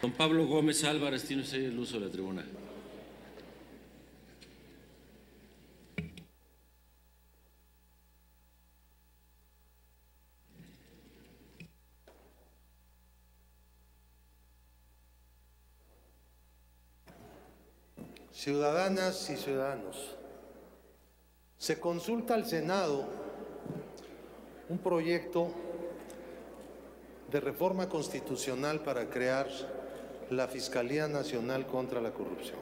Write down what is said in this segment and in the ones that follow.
Don Pablo Gómez Álvarez, tiene usted el uso de la tribuna. Ciudadanas y ciudadanos, se consulta al Senado un proyecto de reforma constitucional para crear la Fiscalía Nacional contra la Corrupción.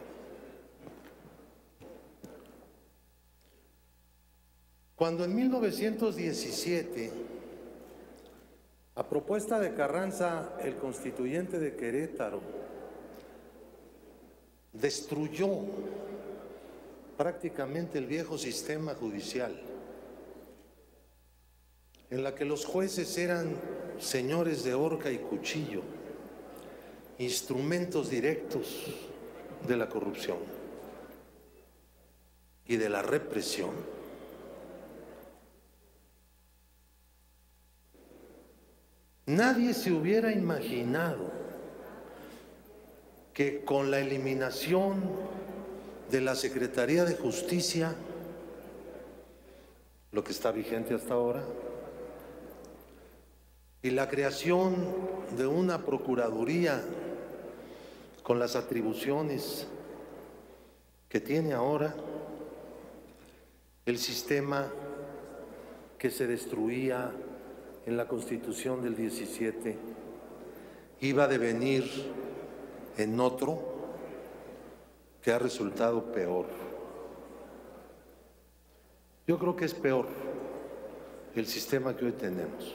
Cuando en 1917, a propuesta de Carranza, el constituyente de Querétaro destruyó prácticamente el viejo sistema judicial, en la que los jueces eran señores de horca y cuchillo, instrumentos directos de la corrupción y de la represión. Nadie se hubiera imaginado que con la eliminación de la Secretaría de Justicia, lo que está vigente hasta ahora, y la creación de una Procuraduría con las atribuciones que tiene ahora, el sistema que se destruía en la Constitución del 17 iba a devenir en otro que ha resultado peor. Yo creo que es peor el sistema que hoy tenemos.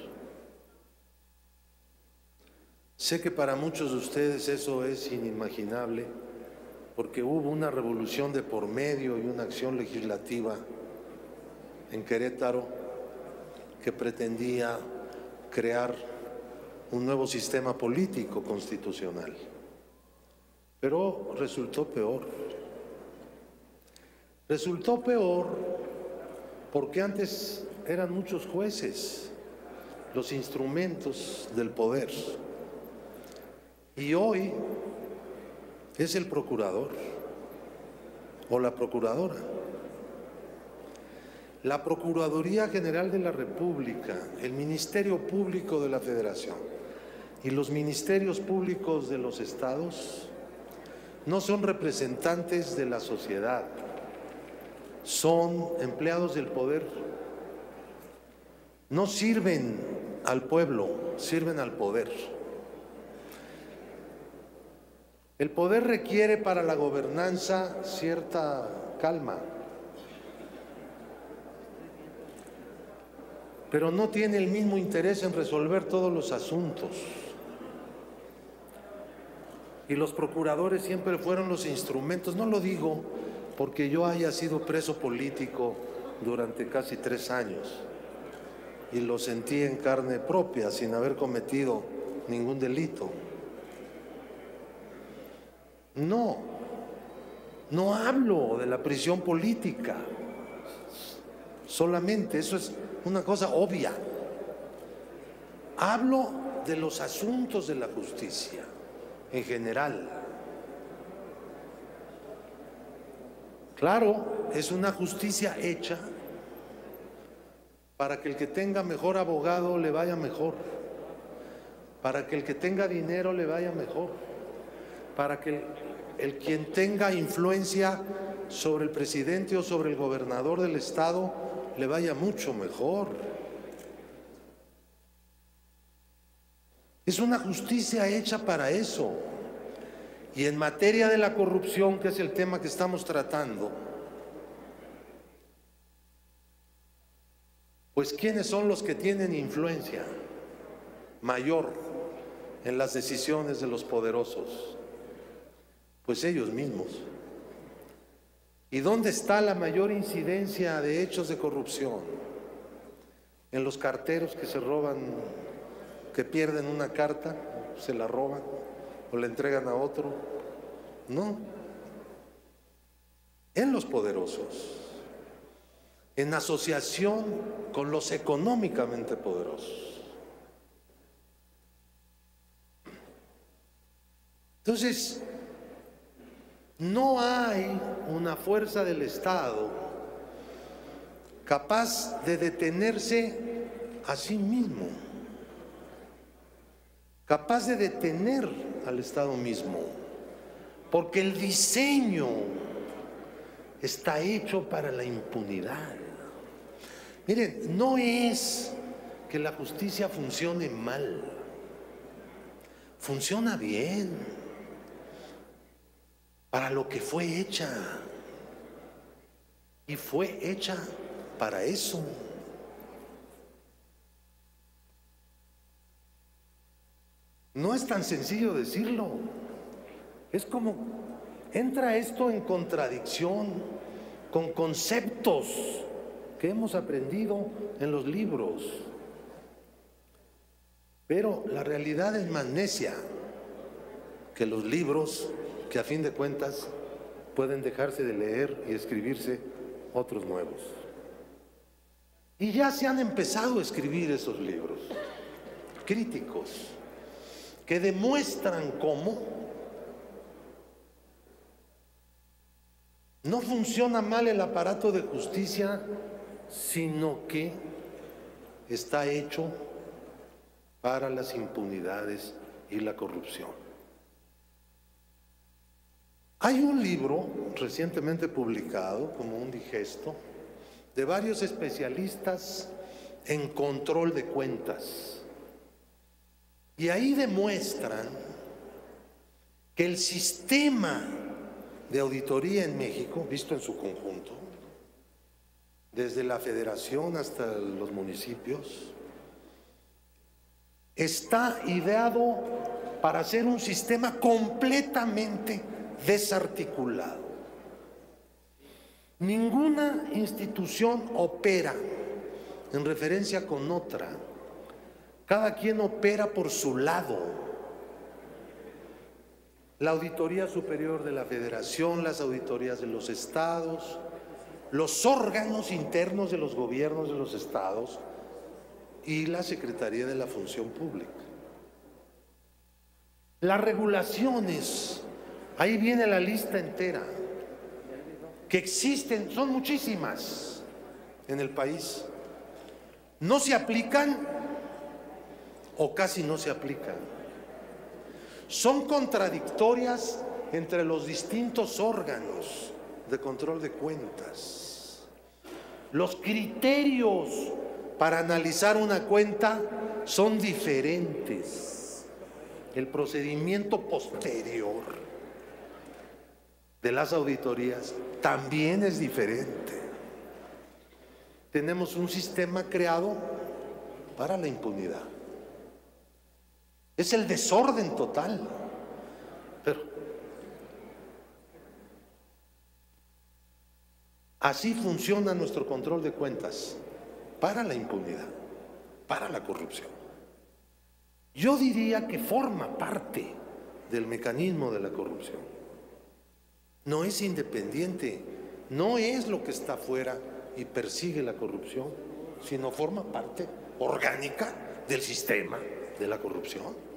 Sé que para muchos de ustedes eso es inimaginable, porque hubo una revolución de por medio y una acción legislativa en Querétaro que pretendía crear un nuevo sistema político constitucional. Pero resultó peor. Resultó peor porque antes eran muchos jueces los instrumentos del poder. Y hoy es el procurador o la procuradora. La Procuraduría General de la República, el Ministerio Público de la Federación y los ministerios públicos de los estados no son representantes de la sociedad, son empleados del poder. No sirven al pueblo, sirven al poder. El poder requiere para la gobernanza cierta calma, pero no tiene el mismo interés en resolver todos los asuntos. Y los procuradores siempre fueron los instrumentos. No lo digo porque yo haya sido preso político durante casi 3 años y lo sentí en carne propia sin haber cometido ningún delito. No hablo de la prisión política solamente, eso es una cosa obvia. Hablo de los asuntos de la justicia en general. Claro, es una justicia hecha para que el que tenga mejor abogado le vaya mejor, para que el que tenga dinero le vaya mejor, para que el quien tenga influencia sobre el presidente o sobre el gobernador del estado le vaya mucho mejor. Es una justicia hecha para eso. Y en materia de la corrupción, que es el tema que estamos tratando, pues ¿quiénes son los que tienen influencia mayor en las decisiones de los poderosos? Pues ellos mismos. ¿Y dónde está la mayor incidencia de hechos de corrupción? En los carteros que se roban, que pierden una carta, se la roban o la entregan a otro. No. En los poderosos, en asociación con los económicamente poderosos. Entonces, no hay una fuerza del Estado capaz de detenerse a sí mismo, capaz de detener al Estado mismo, porque el diseño está hecho para la impunidad. Miren, no es que la justicia funcione mal, funciona bien para lo que fue hecha, y fue hecha para eso. No es tan sencillo decirlo. Es como entra esto en contradicción con conceptos que hemos aprendido en los libros. Pero la realidad es más necia que los libros, que a fin de cuentas pueden dejarse de leer y escribirse otros nuevos. Y ya se han empezado a escribir esos libros críticos que demuestran cómo no funciona mal el aparato de justicia, sino que está hecho para las impunidades y la corrupción. Hay un libro recientemente publicado como un digesto de varios especialistas en control de cuentas, y ahí demuestran que el sistema de auditoría en México, visto en su conjunto, desde la federación hasta los municipios, está ideado para ser un sistema completamente desarticulado. Ninguna institución opera en referencia con otra. Cada quien opera por su lado. La Auditoría Superior de la Federación, las auditorías de los estados, los órganos internos de los gobiernos de los estados y la Secretaría de la Función Pública. Las regulaciones, ahí viene la lista entera, que existen, son muchísimas en el país. No se aplican o casi no se aplican. Son contradictorias entre los distintos órganos de control de cuentas. Los criterios para analizar una cuenta son diferentes. El procedimiento posterior de las auditorías también es diferente. Tenemos un sistema creado para la impunidad. Es el desorden total. Pero así funciona nuestro control de cuentas, para la impunidad, para la corrupción. Yo diría que forma parte del mecanismo de la corrupción. No es independiente, no es lo que está afuera y persigue la corrupción, sino forma parte orgánica del sistema de la corrupción.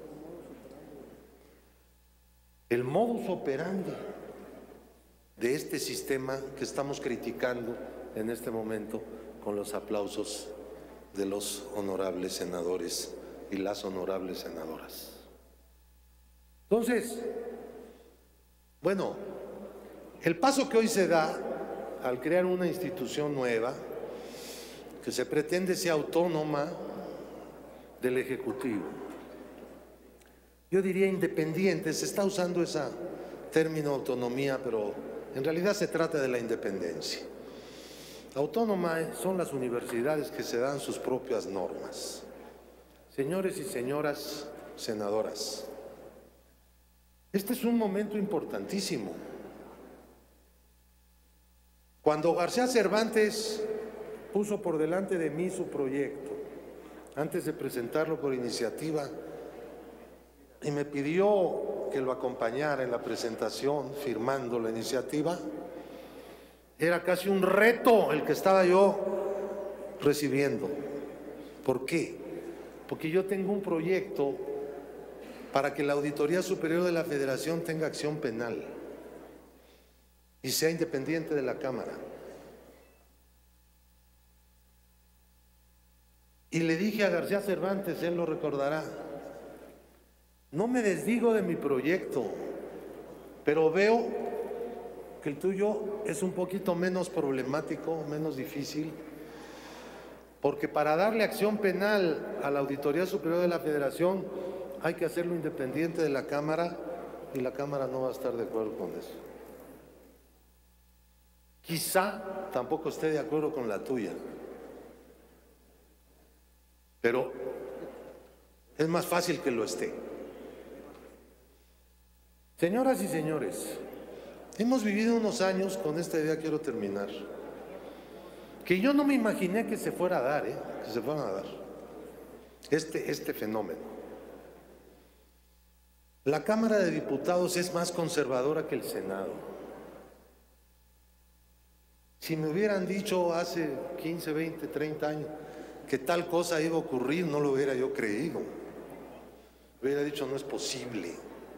El modus operandi de este sistema que estamos criticando en este momento con los aplausos de los honorables senadores y las honorables senadoras. Entonces, bueno, el paso que hoy se da al crear una institución nueva que se pretende sea autónoma del Ejecutivo, yo diría independiente, se está usando ese término autonomía, pero en realidad se trata de la independencia. Autónoma son las universidades que se dan sus propias normas. Señores y señoras senadoras, este es un momento importantísimo. Cuando García Cervantes puso por delante de mí su proyecto, antes de presentarlo por iniciativa, y me pidió que lo acompañara en la presentación, firmando la iniciativa, era casi un reto el que estaba yo recibiendo. ¿Por qué? Porque yo tengo un proyecto para que la Auditoría Superior de la Federación tenga acción penal y sea independiente de la Cámara. Y le dije a García Cervantes, él lo recordará, no me desdigo de mi proyecto, pero veo que el tuyo es un poquito menos problemático, menos difícil, porque para darle acción penal a la Auditoría Superior de la Federación hay que hacerlo independiente de la Cámara y la Cámara no va a estar de acuerdo con eso. Quizá tampoco esté de acuerdo con la tuya, pero es más fácil que lo esté. Señoras y señores, hemos vivido unos años, con esta idea quiero terminar, que yo no me imaginé que se fuera a dar, que se fueran a dar este fenómeno. La Cámara de Diputados es más conservadora que el Senado. Si me hubieran dicho hace 15, 20, 30 años que tal cosa iba a ocurrir, no lo hubiera yo creído. Hubiera dicho, no es posible.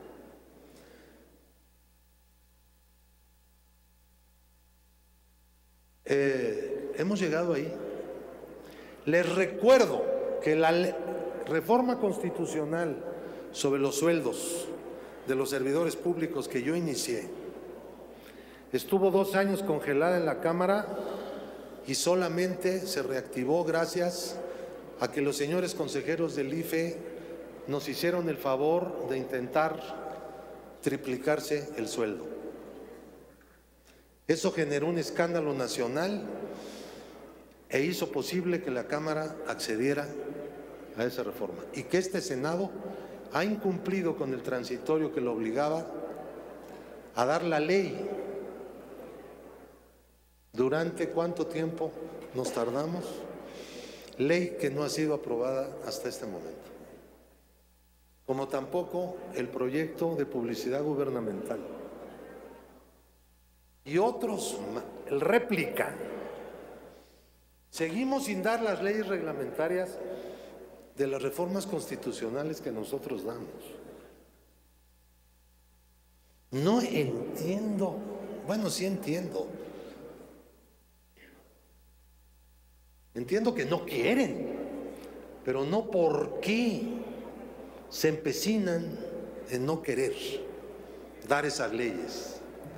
Hemos llegado ahí. Les recuerdo que la reforma constitucional sobre los sueldos de los servidores públicos que yo inicié estuvo 2 años congelada en la Cámara y solamente se reactivó gracias a que los señores consejeros del IFE nos hicieron el favor de intentar triplicarse el sueldo. Eso generó un escándalo nacional e hizo posible que la Cámara accediera a esa reforma y que este Senado ha incumplido con el transitorio que lo obligaba a dar la ley. ¿Durante cuánto tiempo nos tardamos? Ley que no ha sido aprobada hasta este momento. Como tampoco el proyecto de publicidad gubernamental. Y otros, el réplica. Seguimos sin dar las leyes reglamentarias de las reformas constitucionales que nosotros damos. No entiendo, bueno, sí entiendo. Entiendo que no quieren, pero no por qué se empecinan en no querer dar esas leyes.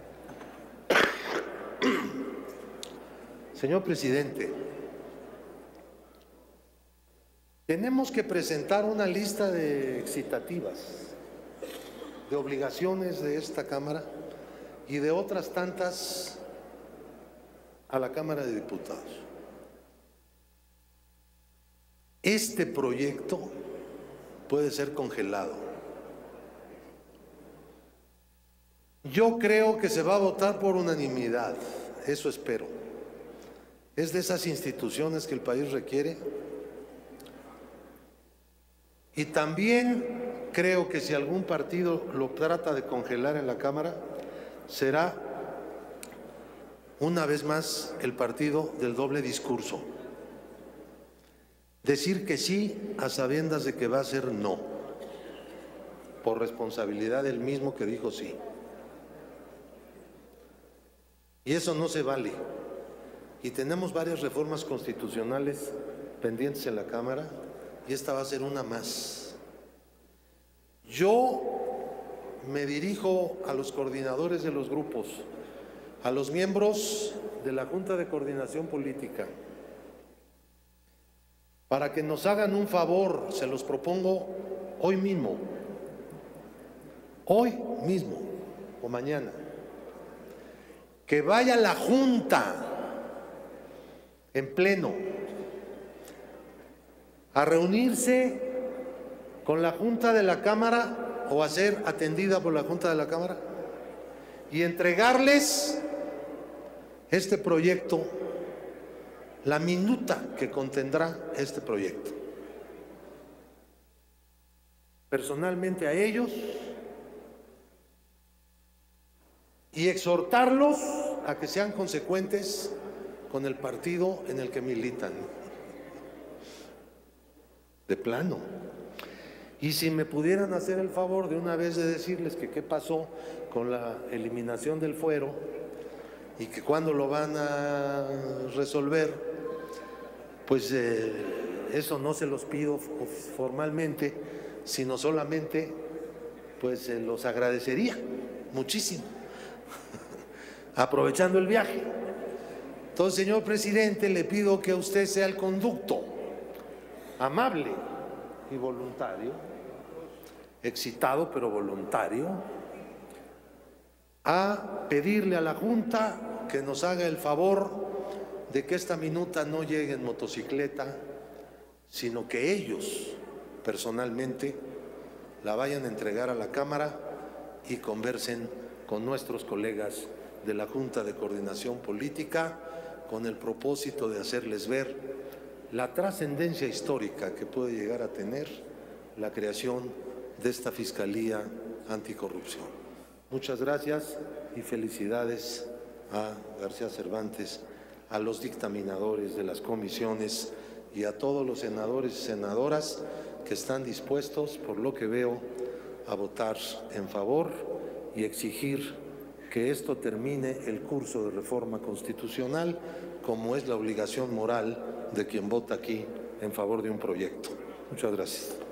Señor presidente, tenemos que presentar una lista de excitativas, de obligaciones de esta Cámara y de otras tantas a la Cámara de Diputados. Este proyecto puede ser congelado. Yo creo que se va a votar por unanimidad, eso espero. Es de esas instituciones que el país requiere. Y también creo que si algún partido lo trata de congelar en la Cámara, será una vez más el partido del doble discurso. Decir que sí a sabiendas de que va a ser no, por responsabilidad del mismo que dijo sí. Y eso no se vale. Y tenemos varias reformas constitucionales pendientes en la Cámara y esta va a ser una más. Yo me dirijo a los coordinadores de los grupos, a los miembros de la Junta de Coordinación Política, para que nos hagan un favor, se los propongo hoy mismo o mañana, que vaya la Junta en pleno a reunirse con la Junta de la Cámara o a ser atendida por la Junta de la Cámara y entregarles este proyecto, la minuta que contendrá este proyecto. Personalmente a ellos y exhortarlos a que sean consecuentes con el partido en el que militan. De plano. Y si me pudieran hacer el favor de una vez de decirles que qué pasó con la eliminación del fuero y que cuándo lo van a resolver, pues eso no se los pido formalmente, sino solamente pues se los agradecería muchísimo, aprovechando el viaje. Entonces, señor presidente, le pido que usted sea el conducto amable y voluntario, excitado pero voluntario, a pedirle a la Junta que nos haga el favor de que esta minuta no llegue en motocicleta, sino que ellos personalmente la vayan a entregar a la Cámara y conversen con nuestros colegas de la Junta de Coordinación Política con el propósito de hacerles ver la trascendencia histórica que puede llegar a tener la creación de esta Fiscalía Anticorrupción. Muchas gracias y felicidades a García Cervantes, a los dictaminadores de las comisiones y a todos los senadores y senadoras que están dispuestos, por lo que veo, a votar en favor y exigir que esto termine el curso de reforma constitucional, como es la obligación moral de quien vota aquí en favor de un proyecto. Muchas gracias.